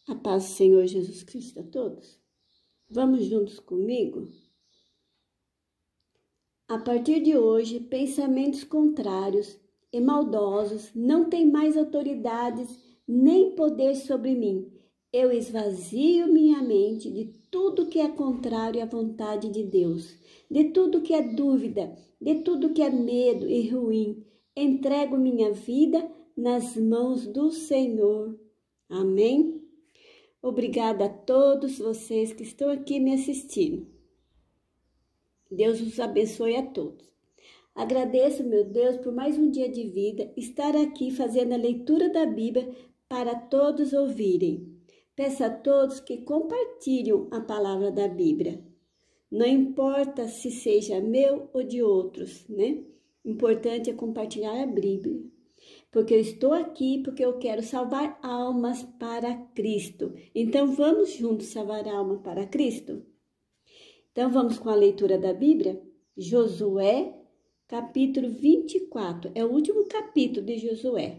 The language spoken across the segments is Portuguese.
A paz do Senhor Jesus Cristo a todos. Vamos juntos comigo? A partir de hoje, pensamentos contrários e maldosos não têm mais autoridades nem poder sobre mim. Eu esvazio minha mente de tudo que é contrário à vontade de Deus, de tudo que é dúvida, de tudo que é medo e ruim. Entrego minha vida nas mãos do Senhor. Amém? Obrigada a todos vocês que estão aqui me assistindo. Deus os abençoe a todos. Agradeço, meu Deus, por mais um dia de vida, estar aqui fazendo a leitura da Bíblia para todos ouvirem. Peço a todos que compartilhem a palavra da Bíblia. Não importa se seja meu ou de outros, né? Importante é compartilhar a Bíblia. Porque eu estou aqui, porque eu quero salvar almas para Cristo. Então, vamos juntos salvar a alma para Cristo? Então, vamos com a leitura da Bíblia? Josué, capítulo 24. É o último capítulo de Josué.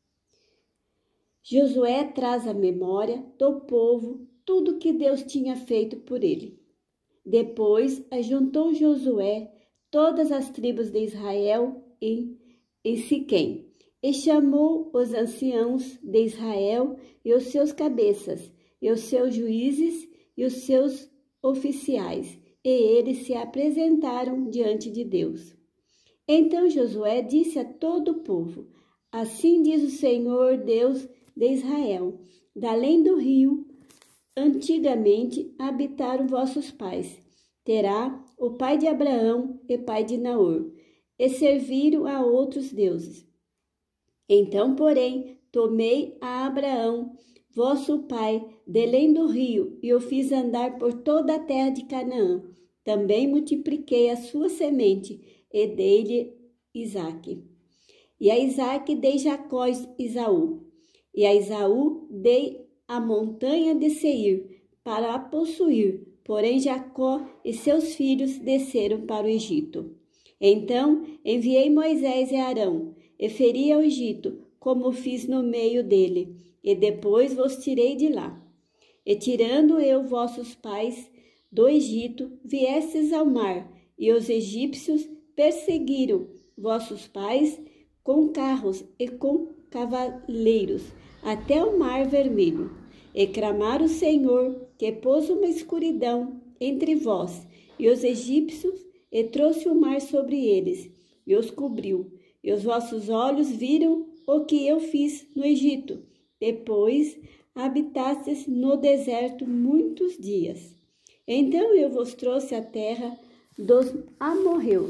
Josué traz à memória do povo tudo que Deus tinha feito por ele. Depois, ajuntou Josué todas as tribos de Israel em Siquém. E chamou os anciãos de Israel e os seus cabeças, e os seus juízes e os seus oficiais, e eles se apresentaram diante de Deus. Então Josué disse a todo o povo: Assim diz o Senhor Deus de Israel: da além do rio, antigamente habitaram vossos pais, Terá, o pai de Abraão e pai de Naor, e serviram a outros deuses. Então, porém, tomei a Abraão, vosso pai, de além do rio, e o fiz andar por toda a terra de Canaã. Também multipliquei a sua semente, e dei-lhe Isaque. E a Isaque dei Jacó Esaú. E a Esaú dei a montanha de Seir, para a possuir. Porém, Jacó e seus filhos desceram para o Egito. Então, enviei Moisés e Arão, e feri ao Egito, como fiz no meio dele, e depois vos tirei de lá. E tirando eu vossos pais do Egito, viestes ao mar, e os egípcios perseguiram vossos pais com carros e com cavaleiros, até o mar vermelho. E clamaram o Senhor, que pôs uma escuridão entre vós e os egípcios, e trouxe o mar sobre eles, e os cobriu. E os vossos olhos viram o que eu fiz no Egito. Depois habitastes no deserto muitos dias. Então eu vos trouxe a terra dos amorreus,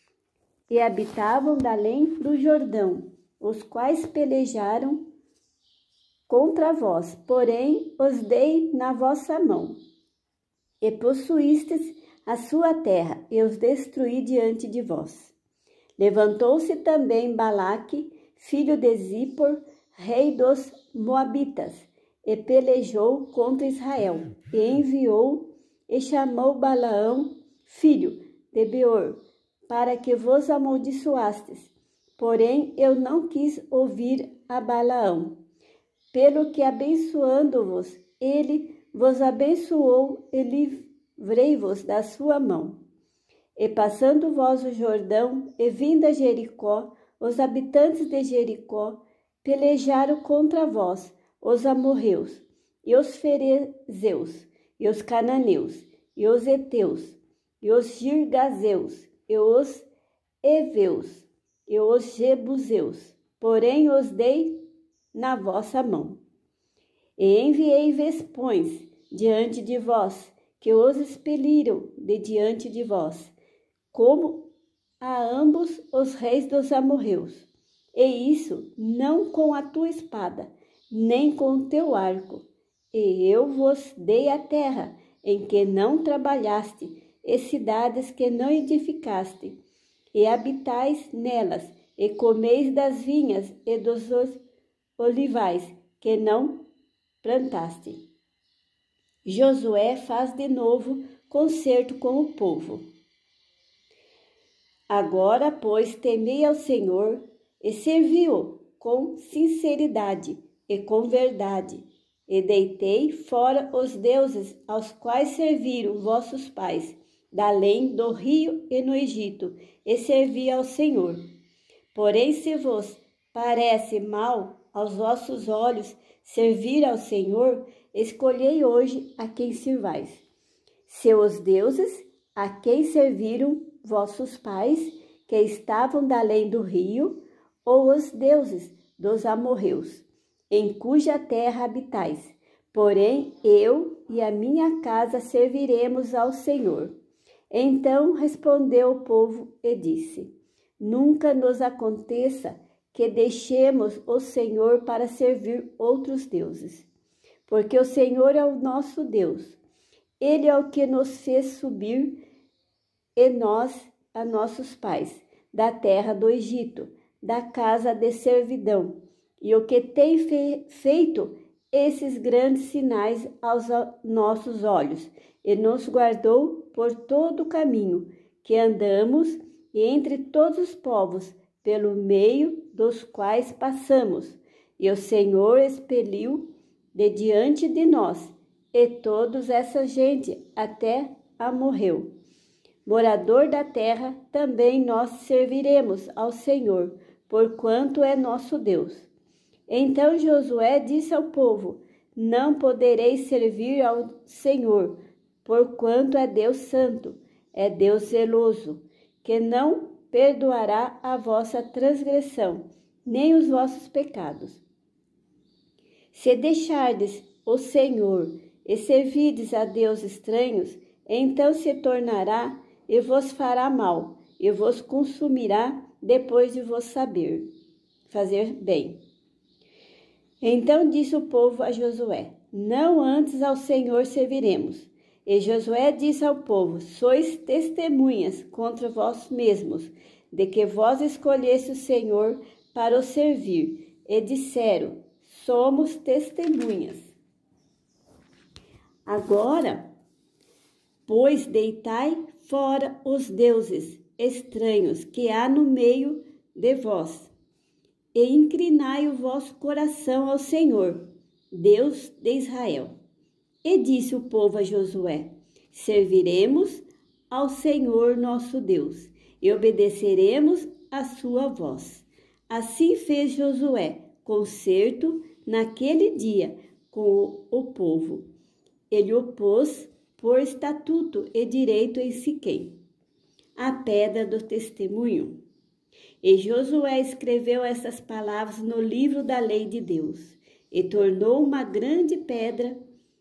e habitavam da além do Jordão, os quais pelejaram contra vós, porém os dei na vossa mão. E possuístes a sua terra, e os destruí diante de vós. Levantou-se também Balaque, filho de Zippor, rei dos Moabitas, e pelejou contra Israel, e enviou e chamou Balaão, filho de Beor, para que vos amaldiçoastes. Porém, eu não quis ouvir a Balaão, pelo que abençoando-vos, ele vos abençoou e livrei-vos da sua mão. E passando vós o Jordão, e vindo a Jericó, os habitantes de Jericó pelejaram contra vós, os amorreus, e os ferezeus, e os cananeus, e os heteus, e os girgazeus, e os heveus, e os jebuseus, porém os dei na vossa mão. E enviei vespões diante de vós, que os expeliram de diante de vós, como a ambos os reis dos amorreus. E isso não com a tua espada, nem com o teu arco. E eu vos dei a terra em que não trabalhaste, e cidades que não edificaste, e habitais nelas, e comeis das vinhas e dos olivais que não plantaste. Josué faz de novo concerto com o povo. Agora, pois, temei ao Senhor e servi-o com sinceridade e com verdade, e deitei fora os deuses aos quais serviram vossos pais, da além do rio e no Egito, e servi ao Senhor. Porém, se vos parece mal aos vossos olhos servir ao Senhor, escolhei hoje a quem sirvais. Se os deuses a quem serviram vossos pais, que estavam da além do rio, ou os deuses dos amorreus, em cuja terra habitais. Porém, eu e a minha casa serviremos ao Senhor. Então respondeu o povo e disse: Nunca nos aconteça que deixemos o Senhor para servir outros deuses, porque o Senhor é o nosso Deus. Ele é o que nos fez subir, e nós, a nossos pais, da terra do Egito, da casa de servidão, e o que tem feito esses grandes sinais aos nossos olhos, e nos guardou por todo o caminho que andamos e entre todos os povos, pelo meio dos quais passamos. E o Senhor expeliu de diante de nós, e toda essa gente até amorreu. Morador da terra, também nós serviremos ao Senhor, porquanto é nosso Deus. Então Josué disse ao povo: Não podereis servir ao Senhor, porquanto é Deus santo, é Deus zeloso, que não perdoará a vossa transgressão, nem os vossos pecados. Se deixardes o Senhor e servirdes a deuses estranhos, então se tornará e vos fará mal, e vos consumirá depois de vos saber fazer bem. Então disse o povo a Josué: Não antes ao Senhor serviremos. E Josué disse ao povo: Sois testemunhas contra vós mesmos, de que vós escolheste o Senhor para o servir. E disseram: Somos testemunhas. Agora, pois, deitai fora os deuses estranhos que há no meio de vós, e inclinai o vosso coração ao Senhor, Deus de Israel. E disse o povo a Josué: Serviremos ao Senhor nosso Deus, e obedeceremos a sua voz. Assim fez Josué concerto naquele dia com o povo. Ele o pôs por estatuto e direito em Siquém, a pedra do testemunho. E Josué escreveu essas palavras no livro da lei de Deus, e tomou uma grande pedra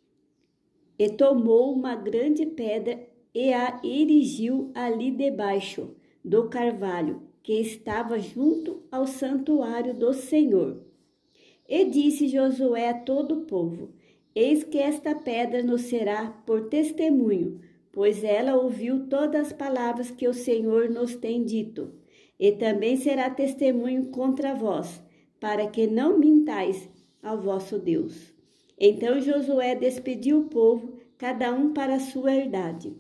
e a erigiu ali debaixo do carvalho que estava junto ao santuário do Senhor. E disse Josué a todo o povo: Eis que esta pedra nos será por testemunho, pois ela ouviu todas as palavras que o Senhor nos tem dito. E também será testemunho contra vós, para que não mintais ao vosso Deus. Então Josué despediu o povo, cada um para a sua herdade.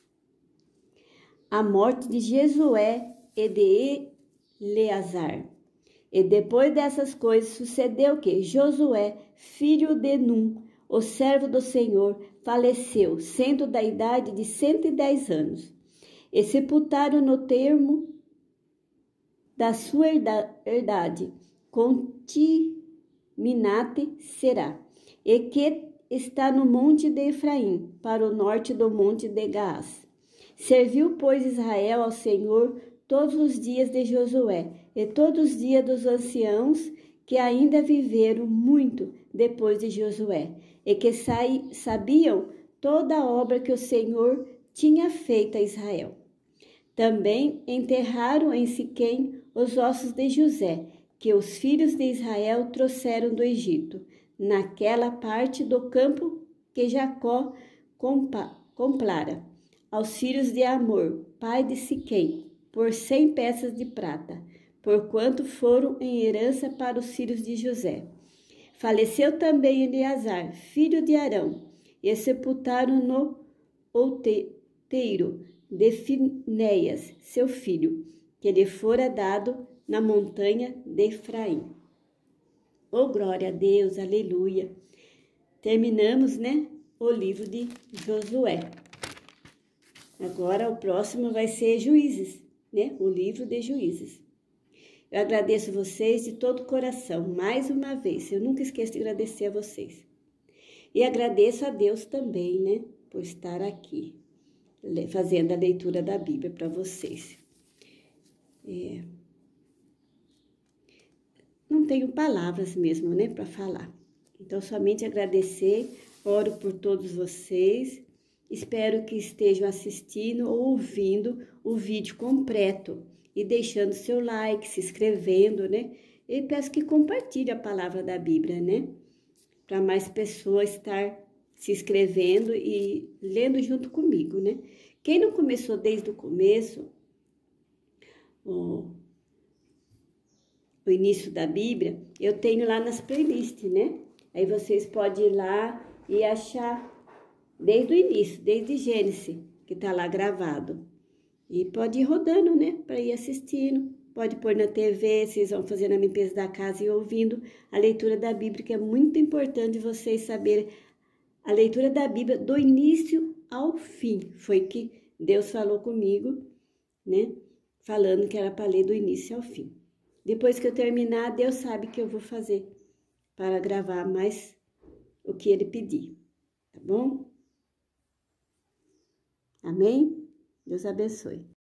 A morte de Josué e de Eleazar. E depois dessas coisas sucedeu que Josué, filho de Num, o servo do Senhor, faleceu, sendo da idade de 110 anos. E sepultaram no termo da sua herdade, com Timnate-Será, e que está no monte de Efraim, para o norte do monte de Gaás. Serviu, pois, Israel ao Senhor todos os dias de Josué, e todos os dias dos anciãos que ainda viveram muito depois de Josué, e que sabiam toda a obra que o Senhor tinha feito a Israel. Também enterraram em Siquém os ossos de José, que os filhos de Israel trouxeram do Egito, naquela parte do campo que Jacó comprara aos filhos de Amor, pai de Siquém, por 100 peças de prata, porquanto foram em herança para os filhos de José. Faleceu também Eleazar, filho de Arão, e sepultaram no outeiro de Finéias, seu filho, que lhe fora dado na montanha de Efraim. Oh, glória a Deus, aleluia! terminamos, né, o livro de Josué. Agora o próximo vai ser Juízes, né, o livro de Juízes. Eu agradeço vocês de todo o coração, mais uma vez. Eu nunca esqueço de agradecer a vocês. E agradeço a Deus também, né, por estar aqui, fazendo a leitura da Bíblia para vocês. Não tenho palavras mesmo, né, para falar. Então, somente agradecer, oro por todos vocês. Espero que estejam assistindo ou ouvindo o vídeo completo e deixando seu like, se inscrevendo, né? E peço que compartilhe a palavra da Bíblia, né? Para mais pessoas estar se inscrevendo e lendo junto comigo, né? Quem não começou desde o começo, o início da Bíblia, eu tenho lá nas playlists, né? Aí vocês podem ir lá e achar desde o início, desde Gênesis, que tá lá gravado. E pode ir rodando, né? Para ir assistindo. Pode pôr na TV, vocês vão fazendo a limpeza da casa e ouvindo a leitura da Bíblia, que é muito importante vocês saberem a leitura da Bíblia do início ao fim. Foi que Deus falou comigo, né? Falando que era para ler do início ao fim. Depois que eu terminar, Deus sabe que eu vou fazer para gravar mais o que Ele pedir, tá bom? Amém? Deus abençoe.